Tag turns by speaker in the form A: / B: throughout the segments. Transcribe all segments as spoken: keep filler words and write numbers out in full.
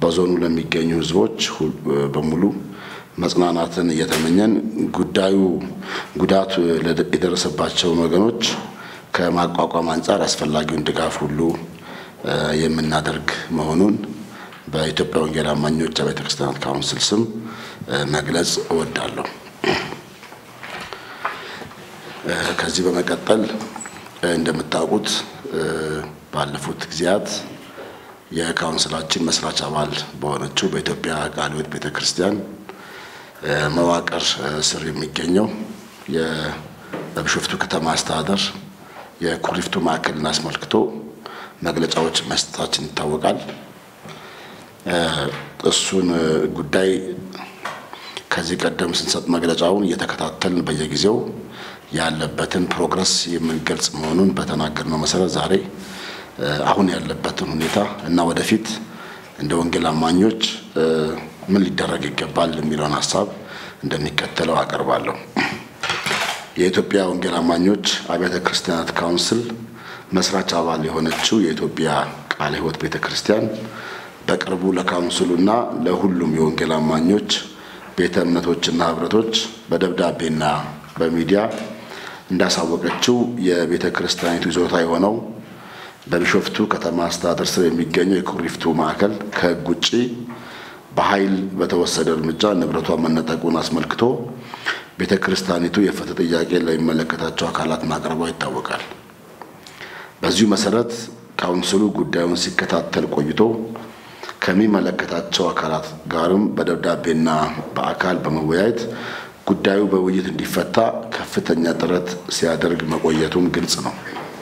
A: በዞኑ ለሚገኙ ህዝቦች በሙሉ መጽናናትን እየተመኘን ጉዳዩ ጉዳቱ ለደረሰባቸው ወገኖች ከማቋቋም አንፃር አስፈላጊውን ድጋፍ ሁሉ የምናደርግ መሆኑን በኢትዮጵያ ወንጌል አማኞች አብያተ ክርስቲያናት ካውንስል ስም መግለጽ እወዳለሁ። ከዚህ በመቀጠል እንደምታውቁት ባለፉት ጊዜያት የካውንስላችን መስራች አባል በሆነችው በኢትዮጵያ ቃለ ሕይወት ቤተክርስቲያን መዋቅር ስር የሚገኘው የቢሾፍቱ ከተማ አስተዳደር የኩሪፍቱ ማዕከልን አስመልክቶ መግለጫዎች መስጠታችን ይታወቃል። እሱን ጉዳይ ከዚህ ቀደም ስንሰጥ መግለጫውን እየተከታተልን በየጊዜው ያለበትን ፕሮግረስ የምንገልጽ መሆኑን በተናገርነው መሰረት ዛሬ አሁን ያለበትን ሁኔታ እና ወደፊት እንደ ወንጌል አማኞች ምን ሊደረግ ይገባል የሚለውን ሐሳብ እንደሚከተለው አቀርባለሁ። የኢትዮጵያ ወንጌል አማኞች አብያተ ክርስቲያናት ካውንስል መስራች አባል የሆነችው የኢትዮጵያ ቃለ ሕይወት ቤተክርስቲያን በቅርቡ ለካውንስሉና ለሁሉም የወንጌል አማኞች ቤተ እምነቶችና ህብረቶች በደብዳቤና በሚዲያ እንዳሳወቀችው የቤተክርስቲያኒቱ ይዞታ የሆነው በቢሾፍቱ ከተማ አስተዳደር ስር የሚገኘው የኩሪፍቱ ማዕከል ከህግ ውጪ በኃይል በተወሰደ እርምጃ ንብረቷ መነጠቁን አስመልክቶ ቤተክርስቲያኒቱ የፍትህ ጥያቄ ለሚመለከታቸው አካላት ማቅረቧ ይታወቃል። በዚሁ መሰረት ካውንስሉ ጉዳዩን ሲከታተል ቆይቶ ከሚመለከታቸው አካላት ጋርም በደብዳቤና በአካል በመወያየት ጉዳዩ በውይይት እንዲፈታ ከፍተኛ ጥረት ሲያደርግ መቆየቱም ግልጽ ነው።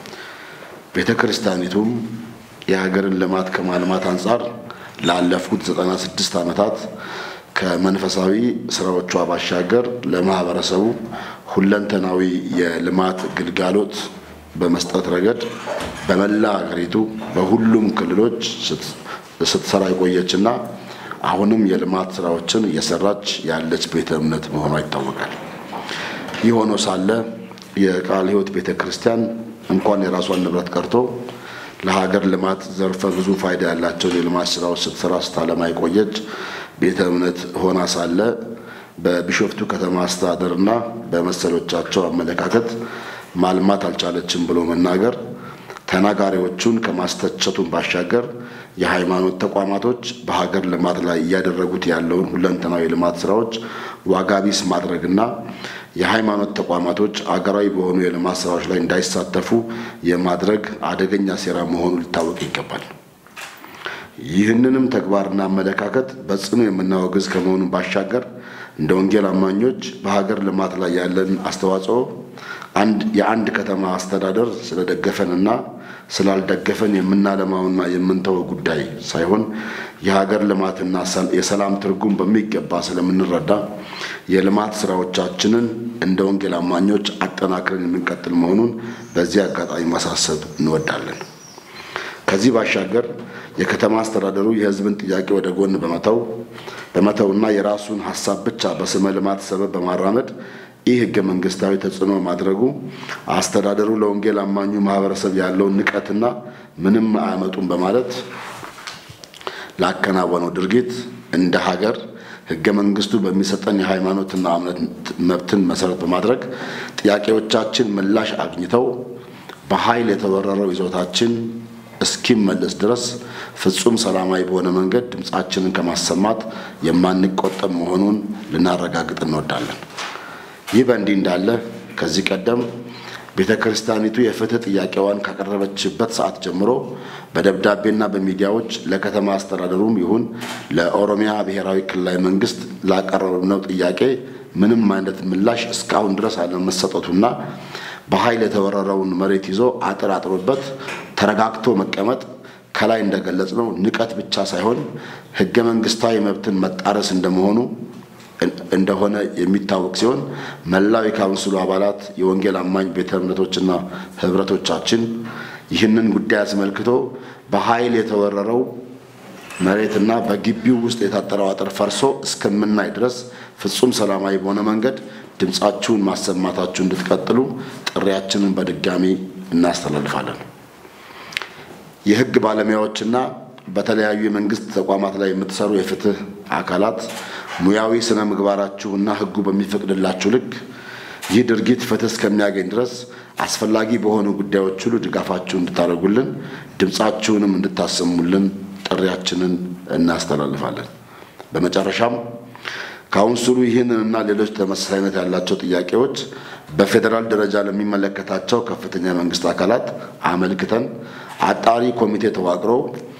A: ቤተክርስቲያኒቱም የሀገርን ልማት ከማልማት አንፃር ላለፉት ዘጠና ስድስት ዓመታት ከመንፈሳዊ ስራዎቿ ባሻገር ለማህበረሰቡ ሁለንተናዊ የልማት ግልጋሎት በመስጠት ረገድ በመላ ሀገሪቱ በሁሉም ክልሎች ስትሰራ የቆየችና አሁንም የልማት ስራዎችን እየሰራች ያለች ቤተ እምነት መሆኗ ይታወቃል። ይህ ሆኖ ሳለ የቃለ ሕይወት ቤተክርስቲያን እንኳን የራሷን ንብረት ቀርቶ ለሀገር ልማት ዘርፈ ብዙ ፋይዳ ያላቸው የልማት ስራዎች ስትሰራ ስታለማ የቆየች ቤተ እምነት ሆና ሳለ በቢሾፍቱ ከተማ አስተዳደርና በመሰሎቻቸው አመለካከት ማልማት አልቻለችም ብሎ መናገር ተናጋሪዎቹን ከማስተቸቱን ባሻገር የሃይማኖት ተቋማቶች በሀገር ልማት ላይ ያደረጉት ያለውን ሁለንተናዊ ልማት ስራዎች ዋጋቢስ ማድረግና የሃይማኖት ተቋማቶች አገራዊ በሆኑ የልማት ስራዎች ላይ እንዳይሳተፉ የማድረግ አደገኛ ሴራ መሆኑ ሊታወቅ ይገባል። ይህንንም ተግባርና አመለካከት በጽኑ የምናወግዝ ከመሆኑ ባሻገር እንደ ወንጌል አማኞች በሀገር ልማት ላይ ያለን አስተዋጽኦ አንድ የአንድ ከተማ አስተዳደር ስለደገፈንና ስላልደገፈን የምናለማውና የምንተው ጉዳይ ሳይሆን የሀገር ልማትና የሰላም ትርጉም በሚገባ ስለምንረዳ የልማት ስራዎቻችንን እንደ ወንጌል አማኞች አጠናክረን የምንቀጥል መሆኑን በዚህ አጋጣሚ ማሳሰብ እንወዳለን። ከዚህ ባሻገር የከተማ አስተዳደሩ የህዝብን ጥያቄ ወደ ጎን በመተው በመተውና የራሱን ሐሳብ ብቻ በስመ ልማት ሰበብ በማራመድ ይህ ህገ መንግስታዊ ተጽዕኖ ማድረጉ አስተዳደሩ ለወንጌል አማኙ ማህበረሰብ ያለውን ንቀትና ምንም አያመጡም በማለት ላከናወነው ድርጊት እንደ ሀገር ህገ መንግስቱ በሚሰጠን የሃይማኖትና እምነት መብትን መሰረት በማድረግ ጥያቄዎቻችን ምላሽ አግኝተው በኃይል የተወረረው ይዞታችን እስኪመለስ ድረስ ፍጹም ሰላማዊ በሆነ መንገድ ድምጻችንን ከማሰማት የማንቆጠብ መሆኑን ልናረጋግጥ እንወዳለን። ይህ በእንዲህ እንዳለ ከዚህ ቀደም ቤተክርስቲያኒቱ የፍትህ ጥያቄዋን ካቀረበችበት ሰዓት ጀምሮ በደብዳቤና በሚዲያዎች ለከተማ አስተዳደሩም ይሁን ለኦሮሚያ ብሔራዊ ክልላዊ መንግስት ላቀረብነው ጥያቄ ምንም አይነት ምላሽ እስካሁን ድረስ አለመሰጠቱና በኃይል የተወረረውን መሬት ይዞ አጥር አጥሮበት ተረጋግቶ መቀመጥ ከላይ እንደገለጽነው ንቀት ብቻ ሳይሆን ህገ መንግስታዊ መብትን መጣረስ እንደመሆኑ እንደሆነ የሚታወቅ ሲሆን መላው የካውንስሉ አባላት የወንጌል አማኝ ቤተ እምነቶችና ህብረቶቻችን ይህንን ጉዳይ አስመልክቶ በኃይል የተወረረው መሬትና በግቢው ውስጥ የታጠረው አጥር ፈርሶ እስከምናይ ድረስ ፍጹም ሰላማዊ በሆነ መንገድ ድምጻችሁን ማሰማታችሁ እንድትቀጥሉ ጥሪያችንን በድጋሚ እናስተላልፋለን። የህግ ባለሙያዎችና በተለያዩ የመንግስት ተቋማት ላይ የምትሰሩ የፍትህ አካላት ሙያዊ ስነ ምግባራችሁና ህጉ በሚፈቅድላችሁ ልክ ይህ ድርጊት ፍትህ እስከሚያገኝ ድረስ አስፈላጊ በሆኑ ጉዳዮች ሁሉ ድጋፋችሁን እንድታደርጉልን ድምጻችሁንም እንድታሰሙልን ጥሪያችንን እናስተላልፋለን። በመጨረሻም ካውንስሉ ይህንንና ሌሎች ተመሳሳይነት ያላቸው ጥያቄዎች በፌደራል ደረጃ ለሚመለከታቸው ከፍተኛ መንግስት አካላት አመልክተን አጣሪ ኮሚቴ ተዋቅሮ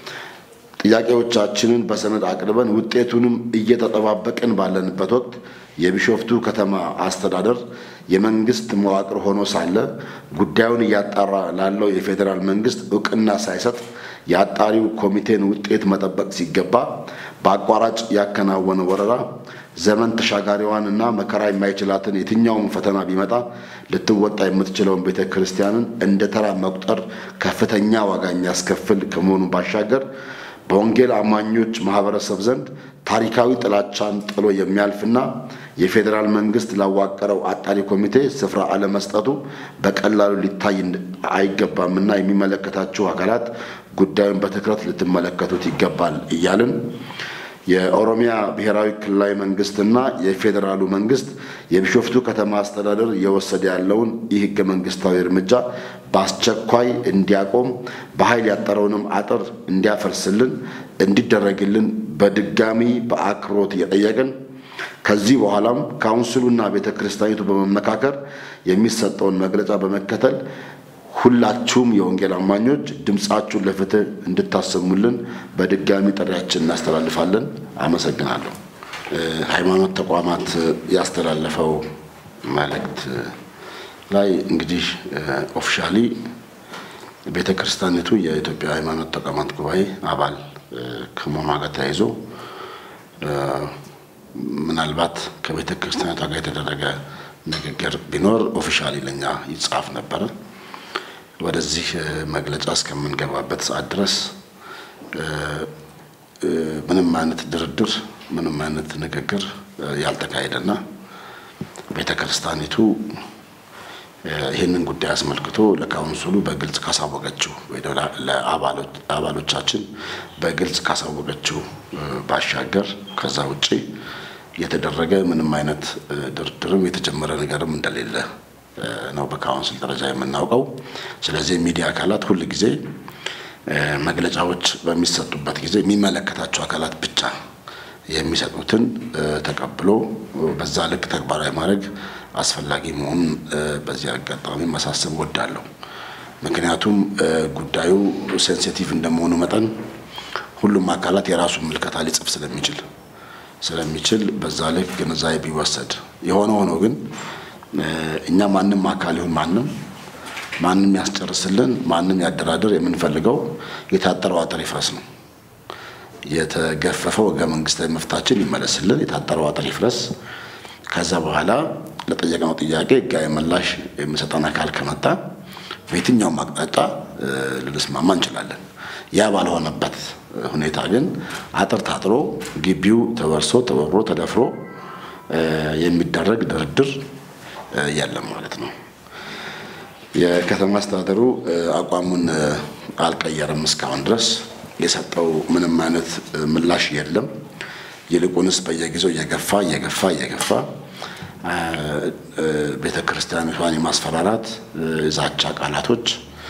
A: ጥያቄዎቻችንን በሰነድ አቅርበን ውጤቱንም እየተጠባበቅን ባለንበት ወቅት የቢሾፍቱ ከተማ አስተዳደር የመንግስት መዋቅር ሆኖ ሳለ ጉዳዩን ያጣራ ላለው የፌደራል መንግስት እውቅና ሳይሰጥ ያጣሪው ኮሚቴን ውጤት መጠበቅ ሲገባ በአቋራጭ ያከናወነ ወረራ ዘመን ተሻጋሪዋንና መከራ የማይችላትን የትኛውም ፈተና ቢመጣ ልትወጣ የምትችለውን ቤተክርስቲያንን እንደ ተራ መቁጠር ከፍተኛ ዋጋ የሚያስከፍል ከመሆኑ ባሻገር በወንጌል አማኞች ማህበረሰብ ዘንድ ታሪካዊ ጥላቻን ጥሎ የሚያልፍና የፌደራል መንግስት ላዋቀረው አጣሪ ኮሚቴ ስፍራ አለመስጠቱ በቀላሉ ሊታይ አይገባምና የሚመለከታቸው አካላት ጉዳዩን በትኩረት ልትመለከቱት ይገባል እያልን የኦሮሚያ ብሔራዊ ክልላዊ መንግስትና የፌደራሉ መንግስት የቢሾፍቱ ከተማ አስተዳደር የወሰደ ያለውን የህገ መንግስታዊ እርምጃ በአስቸኳይ እንዲያቆም በኃይል ያጠረውንም አጥር እንዲያፈርስልን እንዲደረግልን በድጋሚ በአክብሮት እየጠየቅን ከዚህ በኋላም ካውንስሉና ቤተክርስቲያኒቱ በመመካከር የሚሰጠውን መግለጫ በመከተል ሁላችሁም የወንጌል አማኞች ድምጻችሁን ለፍትህ እንድታሰሙልን በድጋሚ ጥሪያችንን እናስተላልፋለን። አመሰግናለሁ። ሃይማኖት ተቋማት ያስተላለፈው መልእክት ላይ እንግዲህ ኦፊሻሊ ቤተክርስቲያኒቱ የኢትዮጵያ ሃይማኖት ተቋማት ጉባኤ አባል ከመሆኗ ጋር ተያይዞ ምናልባት ከቤተክርስቲያኒቱ ጋር የተደረገ ንግግር ቢኖር ኦፊሻሊ ለኛ ይጻፍ ነበር። ወደዚህ መግለጫ እስከምንገባበት ሰዓት ድረስ ምንም አይነት ድርድር ምንም አይነት ንግግር ያልተካሄደና ቤተክርስቲያኒቱ ይህንን ጉዳይ አስመልክቶ ለካውንስሉ በግልጽ ካሳወቀችው ወይ ለአባሎች አባሎቻችን በግልጽ ካሳወቀችው ባሻገር ከዛ ውጪ የተደረገ ምንም አይነት ድርድርም የተጀመረ ነገርም እንደሌለ ነው በካውንስል ደረጃ የምናውቀው። ስለዚህ ሚዲያ አካላት ሁሉ ጊዜ መግለጫዎች በሚሰጡበት ጊዜ የሚመለከታቸው አካላት ብቻ የሚሰጡትን ተቀብሎ በዛ ልክ ተግባራዊ ማድረግ አስፈላጊ መሆኑን በዚህ አጋጣሚ ማሳሰብ ወዳለሁ። ምክንያቱም ጉዳዩ ሴንሲቲቭ እንደመሆኑ መጠን ሁሉም አካላት የራሱን ምልከታ ሊጽፍ ስለሚችል ስለሚችል በዛ ልክ ግንዛቤ ቢወሰድ የሆነ ሆኖ ግን እኛ ማንንም አካል ይሁን ማንንም ማንንም ያስጨርስልን ማንንም ያደራደር የምንፈልገው የታጠረው አጥር ይፍረስ ነው። የተገፈፈው ህገ መንግስታዊ መፍታችን ይመለስልን፣ የታጠረው አጥር ይፍረስ። ከዛ በኋላ ለጠየቅነው ጥያቄ ህጋዊ ምላሽ የሚሰጠን አካል ከመጣ በየትኛውም አቅጣጫ ልንስማማ እንችላለን። ያ ባልሆነበት ሁኔታ ግን አጥር ታጥሮ ግቢው ተወርሶ ተወሮ ተደፍሮ የሚደረግ ድርድር ያለም ማለት ነው። የከተማ አስተዳደሩ አቋሙን አልቀየረም እስካሁን ድረስ የሰጠው ምንም አይነት ምላሽ የለም። ይልቁንስ በየጊዜው እየገፋ እየገፋ እየገፋ ቤተክርስቲያኒቷን የማስፈራራት ዛቻ ቃላቶች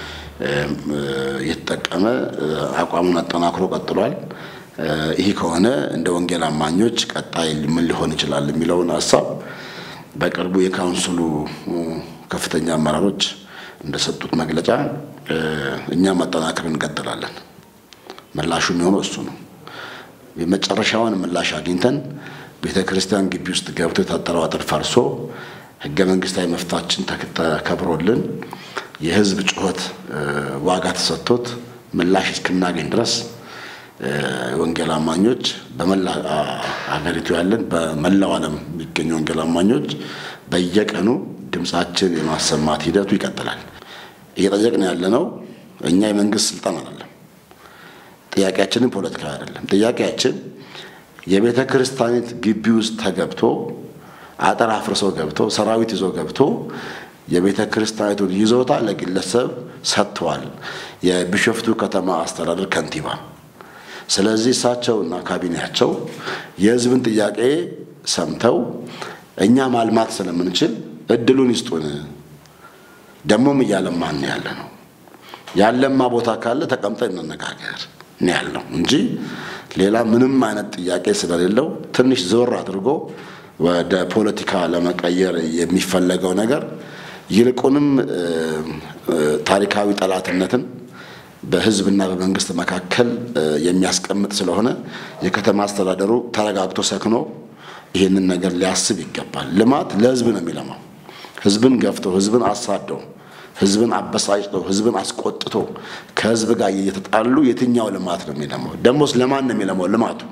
A: የተጠቀመ አቋሙን አጠናክሮ ቀጥሏል። ይሄ ከሆነ እንደ ወንጌል አማኞች ቀጣይ ምን ሊሆን ይችላል የሚለውን ሐሳብ በቅርቡ የካውንስሉ ከፍተኛ አመራሮች እንደሰጡት መግለጫ እኛ ማጠናከርን እንቀጥላለን። ምላሹ የሚሆነው እሱ ነው። የመጨረሻውን ምላሽ አግኝተን ቤተክርስቲያን ግቢ ውስጥ ገብቶ የታጠረው አጥር ፈርሶ ህገ መንግስታዊ መፍታችን ተከብሮልን የህዝብ ጩኸት ዋጋ ተሰጥቶት ምላሽ እስክናገኝ ድረስ ወንጌል አማኞች በመላ አገሪቱ ያለን በመላው ዓለም የሚገኙ ወንጌል አማኞች በየቀኑ ድምጻችን የማሰማት ሂደቱ ይቀጥላል። እየጠየቅን ያለነው እኛ የመንግስት ስልጣን አይደለም። ጥያቄያችንን ፖለቲካ አይደለም። ጥያቄያችን የቤተክርስቲያኒት ግቢ ውስጥ ተገብቶ አጥር አፍርሶ ገብቶ ሰራዊት ይዞ ገብቶ የቤተክርስቲያኒቱን ይዞታ ለግለሰብ ሰጥቷል የቢሾፍቱ ከተማ አስተዳደር ከንቲባ። ስለዚህ እሳቸውና ካቢኔያቸው የህዝብን ጥያቄ ሰምተው እኛ ማልማት ስለምንችል እድሉን ይስጡን ደሞም ያለማን ያለ ነው ያለማ ቦታ ካለ ተቀምጠን እንነጋገር ነው ያለው እንጂ ሌላ ምንም አይነት ጥያቄ ስለሌለው ትንሽ ዞር አድርጎ ወደ ፖለቲካ ለመቀየር የሚፈለገው ነገር ይልቁንም ታሪካዊ ጠላትነትን በህዝብና በመንግስት መካከል የሚያስቀምጥ ስለሆነ የከተማ አስተዳደሩ ተረጋግቶ ሰክኖ ይሄንን ነገር ሊያስብ ይገባል ልማት ለህዝብ ነው የሚለማው ህዝብን ገፍቶ ህዝብን አሳደው ህዝብን አበሳጭቶ ህዝብን አስቆጥቶ ከህዝብ ጋር እየተጣሉ የትኛው ልማት ነው የሚለማው ደሞስ ለማን ነው የሚለማው ልማቱ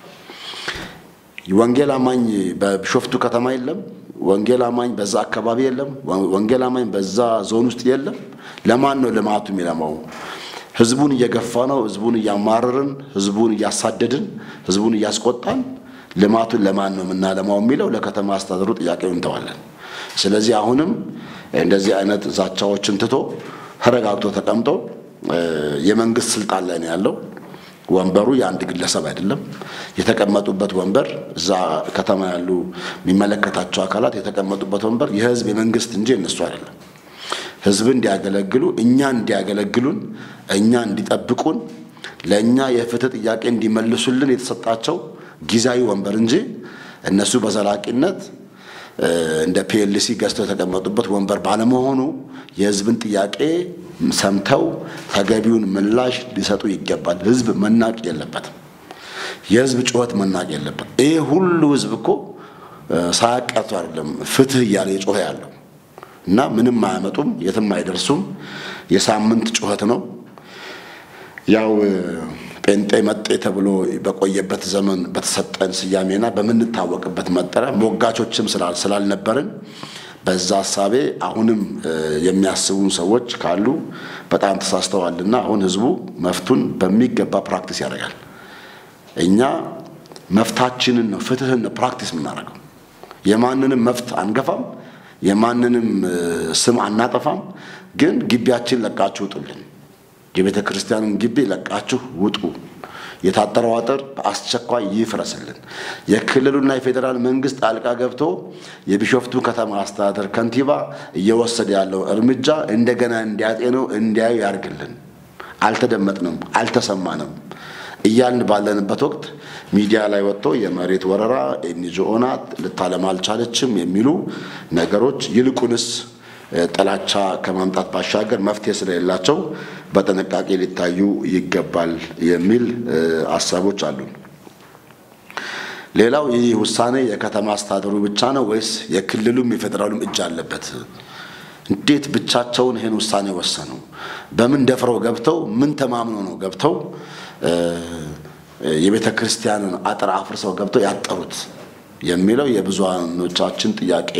A: ወንጌል አማኝ በቢሾፍቱ ከተማ የለም ወንጌል አማኝ በዛ አካባቢ የለም ወንጌል አማኝ በዛ ዞን ውስጥ የለም ለማን ነው ልማቱ የሚለማው ህዝቡን እየገፋ ነው ህዝቡን ያማረርን ህዝቡን ያሳደድን ህዝቡን ያስቆጣን ልማቱን ለማን ነው ምናለማው የሚለው ለከተማ አስተዳደሩ ጥያቄው እንተዋለን ስለዚህ አሁንም እንደዚህ አይነት ዛቻዎችን ትቶ ተረጋግቶ ተቀምጦ የመንግስት ስልጣን ላይ ነው ያለው ወንበሩ ያንድ ግለሰብ አይደለም የተቀመጡበት ወንበር እዛ ከተማ ያሉ የሚመለከታቸው አካላት የተቀመጡበት ወንበር የህዝብ የመንግስት እንጂ እነሱ አይደለም ህዝብ እንዲያገለግሉ እኛ እንዲያገለግሉን እኛ እንዲጠብቁን ለኛ የፍትህ ጥያቄ እንዲመልሱልን የተሰጣቸው ጊዜያዊ ወንበር እንጂ እነሱ በዘላቂነት እንደ ፒኤልሲ ገዝተው የተቀመጡበት ወንበር ባለመሆኑ የህዝብን ጥያቄ ሰምተው ተገቢውን ምላሽ ሊሰጡ ይገባል ህዝብ መናቅ የለበትም የህዝብ ጩኸት መናቅ የለበትም ይሄ ሁሉ ህዝብ እኮ ሳያቀርቱ አይደለም ፍትህ ያለ ጮኸ ያለው እና ምንም ማያመጡም የትም አይደርሱም የሳምንት ጩኸት ነው ያው ጴንጤ መጤ ተብሎ በቆየበት ዘመን በተሰጠን ስያሜና በመንታወቅበት መጠሪያ ሞጋቾችም ስላልነበርን በዛ ሐሳቤ አሁንም የሚያስቡን ሰዎች ካሉ በጣም ተሳስተዋልና አሁን ህዝቡ መፍቱን በሚገባ ፕራክቲስ ያደርጋል እኛ መፍታችንን ነው ፍትህን ነው ፕራክቲስ ምናደርገው የማንንም መፍት አንገፋም የማንንም ስም አናጠፋም ግን ግቢያችን ለቃችሁ ውጡልን የቤተ ክርስቲያንን ግቢ ለቃችሁ ውጡ የታጠረው አጥር በአስቸኳይ ይፍረስልን የክልሉና የፌደራል መንግስት አልቃ ገብቶ የቢሾፍቱ ከተማ አስተዳደር ከንቲባ እየወሰደ ያለው እርምጃ እንደገና እንዲያጤነው እንዲያዩ ያርግልን አልተደመጥንም አልተሰማንም እያልን ባለንበት ወቅት ሚዲያ ላይ ወጥቶ የመሬት ወረራ ኤንጂኦናት ልታለማ አልቻለችም የሚሉ ነገሮች ይልቁንስ ጥላቻ ከማምጣት ባሻገር መፍትሄ ስለሌላቸው በተነቃቂ ሊታዩ ይገባል የሚል ሐሳቦች አሉ ሌላው ይህ ውሳኔ የከተማ አስተዳደሩ ብቻ ነው ወይስ የክልሉም የፌደራሉም እጅ አለበት እንዴት ብቻቸውን ይሄን ውሳኔ ወሰኑ በምን ደፍረው ገብተው ምን ተማምነው ነው ገብተው የቤተ ክርስቲያንን አጥር አፍርሰው ገብተው ያጠሩት የሚለው የብዙሃኖቻችን ጥያቄ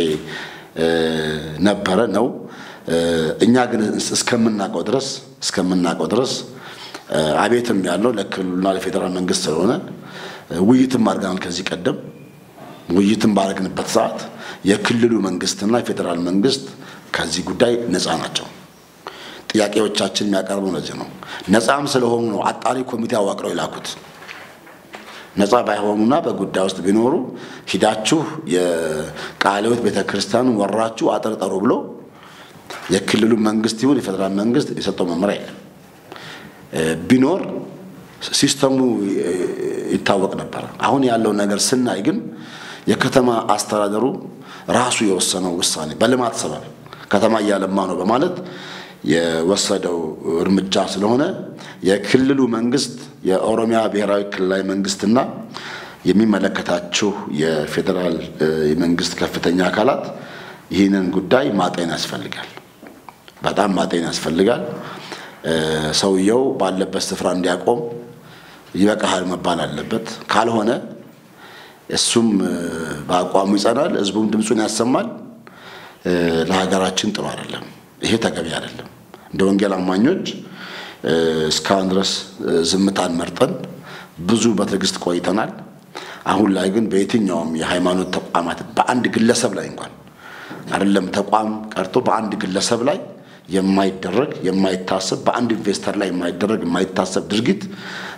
A: ነበረ ነው እኛ ግን እስከምናቀው ድረስ እስከምናቀው ድረስ አቤትም ያለው ለክልሉና ለፌደራል መንግስት ስለሆነ ውይይትም አድርገናል ከዚህ ቀደም ውይይትም ባረግንበት ሰዓት የክልሉ መንግስትና የፌደራል መንግስት ከዚህ ጉዳይ ነፃ ናቸው ጥያቄዎቻችን የሚያቀርበው ለዚህ ነው ነፃም ስለሆኑ ነው አጣሪ ኮሚቴ አዋቅረው ይላኩት ነፃ ባይሆኑና በጉዳይ ውስጥ ቢኖሩ ሂዳችሁ የቃልዮት ቤተክርስቲያን ወራችሁ አጠርጠሩ ብሎ የክልሉ መንግስት ይሁን የፌደራል መንግስት የሰጠው መመሪያ የለም ቢኖር ሲስተሙ ይታወቅ ነበር አሁን ያለው ነገር ስናይ ግን የከተማ አስተዳደሩ ራሱ የወሰነው ውሳኔ በልማት ሰበብ ከተማ ያለማ ነው በማለት የወሰደው እርምጃ ስለሆነ የክልሉ መንግስት የኦሮሚያ ብሔራዊ ክልላዊ መንግስትና የሚመለከታቸው የፌደራል መንግስት ከፍተኛ አካላት ይህንን ጉዳይ ማጤን ያስፈልጋል በጣም ማጤን ያስፈልጋል ሰውየው ባለበት ስፍራ እንዲያቆም ይበቃል መባል አለበት ካልሆነ እሱም በአቋሙ ይጸናል ህዝቡም ድምጹን ያሰማል ለሀገራችን ጥሩ አይደለም ይሄ ተገቢ አይደለም እንደ ወንጌል አማኞች እስካሁን ድረስ ዝምታን መርጠን ብዙ በትዕግስት ቆይተናል አሁን ላይ ግን በየትኛውም የሃይማኖት ተቋማት በአንድ ግለሰብ ላይ እንኳን አይደለም ተቋም ቀርቶ በአንድ ግለሰብ ላይ የማይደረግ የማይታሰብ በአንድ ኢንቨስተር ላይ የማይደረግ የማይታሰብ ድርጊት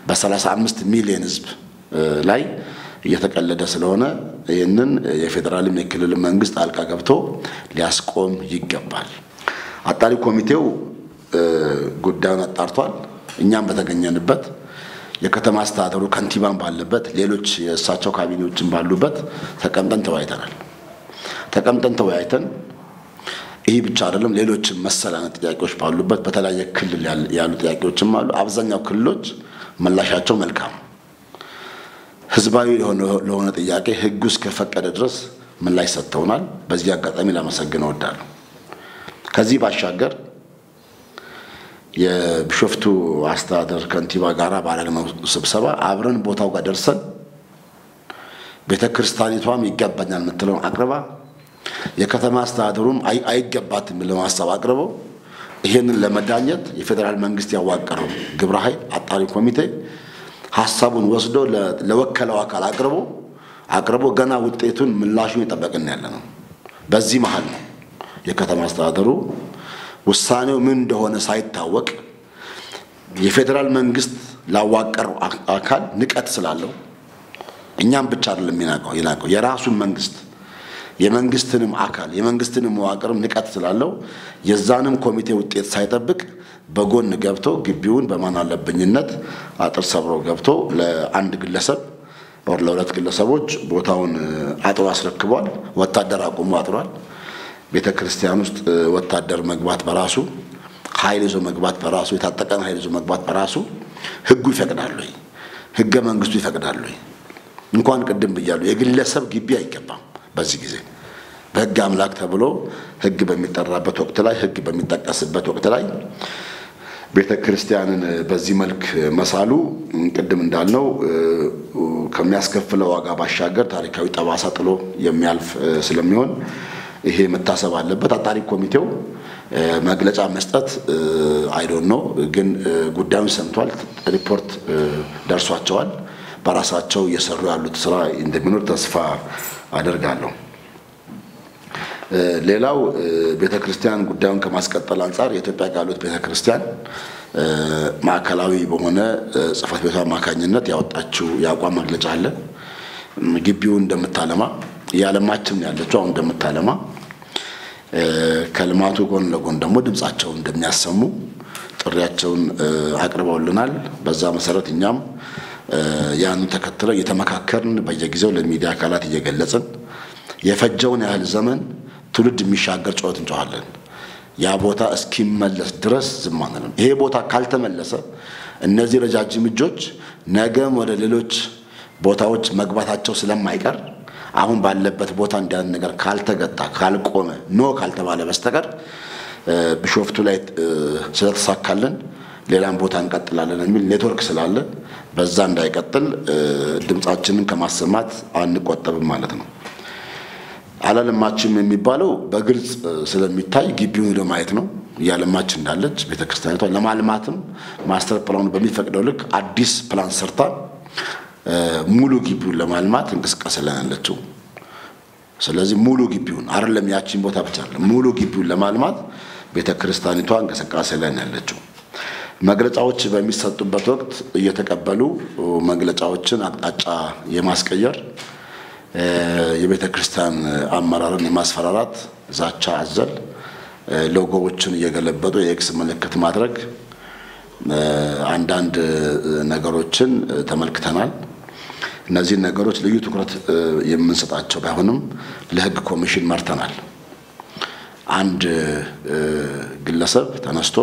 A: በ35 ሚሊዮን ህዝብ ላይ እየተቀለደ ስለሆነ ይሄንን የፌደራል የክልል መንግስት አልቃ ገብቶ ሊያስቆም ይገባል። አጣሪ ኮሚቴው ጉዳዩን አጣርቷል። እኛም በተገኘንበት የከተማ አስተዳደሩ ከንቲባን ባለበት ሌሎች የእሳቸው ካቢኔዎችን ባሉበት ተቀምጠን ተወያይተናል። ተቀምጠን ተወያይተን ይህ ብቻ አይደለም ሌሎችም መሰላነ ጥያቄዎች ባሉበት በተለያየ ክልል ያሉ ጥያቄዎችም አሉ። አብዛኛው ክልሎች ምላሻቸው መልካም ህዝባዊ ለሆነ ጥያቄ ህጉ እስከፈቀደ ድረስ ምላሽ ሰጥተውናል። በዚህ አጋጣሚ ላመሰግነው እወዳለሁ። ከዚህ ባሻገር የቢሾፍቱ አስተዳደር ከንቲባ ጋራ ባለነው ስብሰባ አብረን ቦታው ጋር ደርሰን ቤተክርስቲያኒቷም ይገባኛል ምትለው አቅርባ የከተማ አስተዳደሩም አይ አይገባትም ብለው ሐሳብ አቅርበው ይሄንን ለመዳኘት የፌደራል መንግስት ያዋቀረው ግብረ ኃይል አጣሪ ኮሚቴ ሐሳቡን ወስዶ ለወከለው አካል አቅርቦ አቅርቦ ገና ውጤቱን ምላሹን ይጠበቅን ያለነው። በዚህ መሃል ነው የከተማ አስተዳደሩ ውሳኔው ምን እንደሆነ ሳይታወቅ የፌደራል መንግስት ላዋቀረው አካል ንቀት ስላለው እኛም ብቻ አይደለም ይናቀው ይናቀው የራሱን መንግስት የመንግስትንም አካል የመንግስትንም መዋቅርም ንቀት ስላለው የዛንም ኮሚቴ ውጤት ሳይጠብቅ በጎን ገብቶ ግቢውን በማን አለብኝነት አጥር ሰብሮ ገብቶ ለአንድ ግለሰብ ወር ለሁለት ግለሰቦች ቦታውን አጥሮ አስረክቧል። ወታደር አቆሙ አጥሯል። ቤተክርስቲያን ውስጥ ወታደር መግባት በራሱ ኃይል ይዞ መግባት በራሱ የታጠቀን ኃይል ይዞ መግባት በራሱ ህጉ ይፈቅዳል ወይ ህገ መንግስቱ ይፈቅዳል ወይ? እንኳን ቅድም ብያለሁ የግለሰብ ግቢ አይገባም። በዚህ ጊዜ በህግ አምላክ ተብሎ ህግ በሚጠራበት ወቅት ላይ ህግ በሚጠቀስበት ወቅት ላይ ቤተክርስቲያንን በዚህ መልክ መሳሉ ቅድም እንዳልነው ከሚያስከፍለው ዋጋ ባሻገር ታሪካዊ ጠባሳ ጥሎ የሚያልፍ ስለሚሆን ይሄ መታሰብ አለበት። አጣሪ ኮሚቴው መግለጫ መስጠት አይ ዶንት ኖ ግን ጉዳዩን ሰምቷል። ሪፖርት ደርሷቸዋል። በራሳቸው እየሰሩ ያሉት ስራ እንደሚኖር ተስፋ አደርጋለሁ። ሌላው ቤተክርስቲያን ጉዳዩን ከማስቀጠል አንፃር የኢትዮጵያ ቃልዮት ቤተክርስቲያን ማዕከላዊ በሆነ ጽፈት ቤቷ አማካኝነት ያወጣችው ያቋም መግለጫ አለ። ግቢው እንደምታለማ ያለማችን ያለችው አሁን እንደምታለማ ከልማቱ ጎን ለጎን ደግሞ ድምጻቸውን እንደሚያሰሙ ጥሪያቸውን አቅርበውልናል። በዛ መሰረት እኛም ያን ተከትለው የተመካከርን በየጊዜው ለሚዲያ አካላት እየገለጽን የፈጀውን ያህል ዘመን ትውልድ የሚሻገር ጨዋታ እንጨዋለን። ያ ቦታ እስኪመለስ ድረስ ዝም አንልም። ይሄ ቦታ ካልተመለሰ እነዚህ ረጃጅም እጆች ነገም ወደ ሌሎች ቦታዎች መግባታቸው ስለማይቀር አሁን ባለበት ቦታ እንዲያን ነገር ካልተገታ ካልቆመ ኖ ካልተባለ በስተቀር ቢሾፍቱ ላይ ስለተሳካለን ሌላም ቦታ እንቀጥላለን የሚል ኔትወርክ ስላለ በዛ እንዳይቀጥል ድምጻችንን ከማሰማት አንቆጠብም ማለት ነው። አላለማችም የሚባለው በግልጽ ስለሚታይ ግቢውን ለማየት ነው። ያለማች እንዳለች ቤተክርስቲያኒቷ ለማልማትም ማስተር ፕላኑ በሚፈቅደው ልክ አዲስ ፕላን ሰርታ ሙሉ ግቢውን ለማልማት እንቅስቃሴ ላይ ያለችው። ስለዚህ ሙሉ ግቢውን አይደለም ያቺን ቦታ ብቻ አይደለም ሙሉ ግቢውን ለማልማት ቤተክርስቲያኒቷ እንቅስቃሴ ላይ ያለችው። መግለጫዎች በሚሰጡበት ወቅት እየተቀበሉ መግለጫዎችን አቅጣጫ የማስቀየር የቤተክርስቲያን አመራርን የማስፈራራት ዛቻ አዘል ሎጎዎችን እየገለበጡ የኤክስ ምልክት ማድረግ አንዳንድ ነገሮችን ተመልክተናል። እነዚህ ነገሮች ልዩ ትኩረት የምንሰጣቸው ባይሆንም ለህግ ኮሚሽን መርተናል። አንድ ግለሰብ ተነስቶ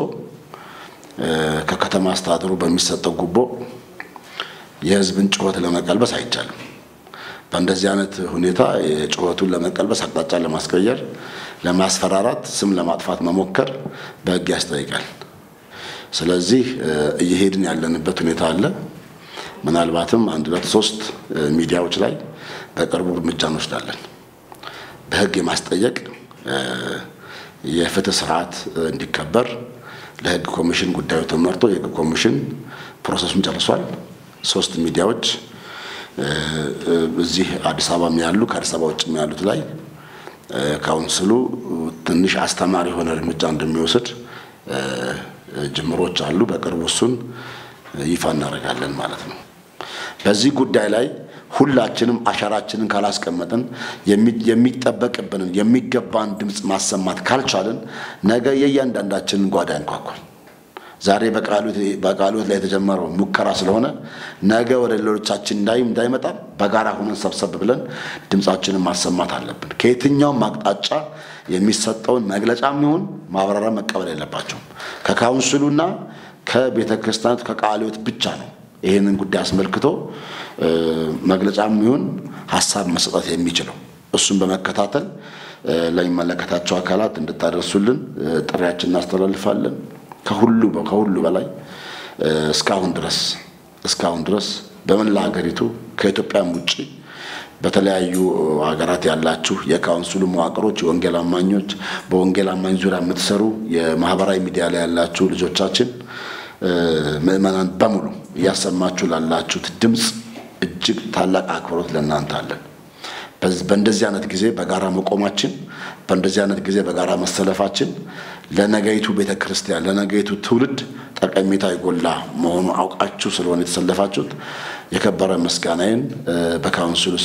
A: ከከተማ አስተዳደሩ በሚሰጠው ጉቦ የህዝብን ጩኸት ለመቀልበስ አይቻልም። በእንደዚህ አይነት ሁኔታ የጩኸቱን ለመቀልበስ አቅጣጫ ለማስቀየር ለማስፈራራት ስም ለማጥፋት መሞከር በህግ ያስጠይቃል። ስለዚህ እየሄድን ያለንበት ሁኔታ አለ። ምናልባትም አንድ ሁለት ሶስት ሚዲያዎች ላይ በቅርቡ እርምጃ እንወስዳለን። በህግ የማስጠየቅ የፍትህ ስርዓት እንዲከበር ለህግ ኮሚሽን ጉዳዩ ተመርጦ የህግ ኮሚሽን ፕሮሰሱን ጨርሷል። ሶስት ሚዲያዎች እዚህ አዲስ አበባ ያሉ ከአዲስ አበባ ውጭ ያሉት ላይ ካውንስሉ ትንሽ አስተማሪ ሆነ እርምጃ እንደሚወስድ ጅምሮች አሉ። በቅርቡ እሱን ይፋ እናደርጋለን ማለት ነው። በዚህ ጉዳይ ላይ ሁላችንም አሻራችንን ካላስቀመጥን የሚጠበቅብንን የሚገባን ድምጽ ማሰማት ካልቻልን ነገ የእያንዳንዳችንን ጓዳ እንኳኳል። ዛሬ በቃሉት በቃሉት ላይ የተጀመረው ሙከራ ስለሆነ ነገ ወደ ሌሎቻችን እንዳይ እንዳይመጣ በጋራ ሆነን ሰብሰብ ብለን ድምጻችንን ማሰማት አለብን። ከየትኛውም አቅጣጫ የሚሰጠውን መግለጫም ይሁን ማብራሪያ መቀበል የለባቸውም። ከካውንስሉና ከቤተክርስቲያናት ከቃሉት ብቻ ነው ይሄንን ጉዳይ አስመልክቶ መግለጫም ይሁን ሐሳብ መስጠት የሚችለው። እሱን በመከታተል ለሚመለከታቸው አካላት እንድታደርሱልን ጥሪያችንን እናስተላልፋለን። ከሁሉ ከሁሉ በላይ እስካሁን ድረስ እስካሁን ድረስ በመላ ሀገሪቱ ከኢትዮጵያም ውጪ በተለያዩ ሀገራት ያላችሁ የካውንስሉ መዋቅሮች የወንጌል አማኞች በወንጌል አማኝ ዙሪያ የምትሰሩ የማህበራዊ ሚዲያ ላይ ያላችሁ ልጆቻችን ምእመናን በሙሉ ያሰማችሁ ላላችሁት ድምጽ እጅግ ታላቅ አክብሮት ለእናንተ አለን። በእንደዚህ አይነት ጊዜ በጋራ መቆማችን በእንደዚህ አይነት ጊዜ በጋራ መሰለፋችን ለነገይቱ ቤተክርስቲያን ለነገይቱ ትውልድ ጠቀሜታ ይጎላ መሆኑ አውቃችሁ ስለሆነ የተሰለፋችሁት የከበረ መስጋናዬን በካውንስሉ